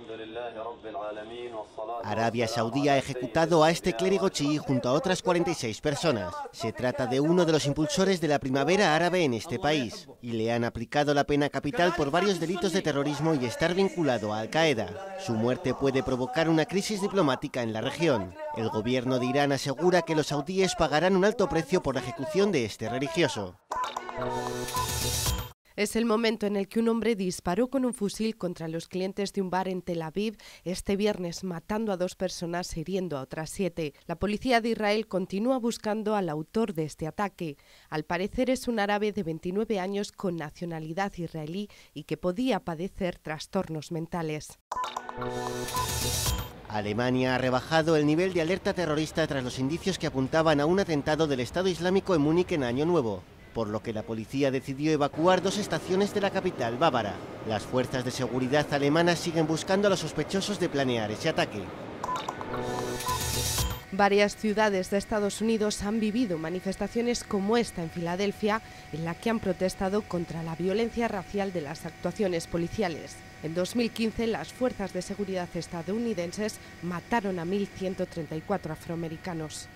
Arabia Saudí ha ejecutado a este clérigo chií junto a otras 46 personas. Se trata de uno de los impulsores de la primavera árabe en este país y le han aplicado la pena capital por varios delitos de terrorismo y estar vinculado a Al-Qaeda. Su muerte puede provocar una crisis diplomática en la región. El gobierno de Irán asegura que los saudíes pagarán un alto precio por la ejecución de este religioso. Es el momento en el que un hombre disparó con un fusil contra los clientes de un bar en Tel Aviv este viernes, matando a 2 personas e hiriendo a otras 7. La policía de Israel continúa buscando al autor de este ataque. Al parecer es un árabe de 29 años con nacionalidad israelí y que podía padecer trastornos mentales. Alemania ha rebajado el nivel de alerta terrorista tras los indicios que apuntaban a un atentado del Estado Islámico en Múnich en Año Nuevo, por lo que la policía decidió evacuar 2 estaciones de la capital bávara. Las fuerzas de seguridad alemanas siguen buscando a los sospechosos de planear ese ataque. Varias ciudades de Estados Unidos han vivido manifestaciones como esta en Filadelfia, en la que han protestado contra la violencia racial de las actuaciones policiales. En 2015, las fuerzas de seguridad estadounidenses mataron a 1.134 afroamericanos.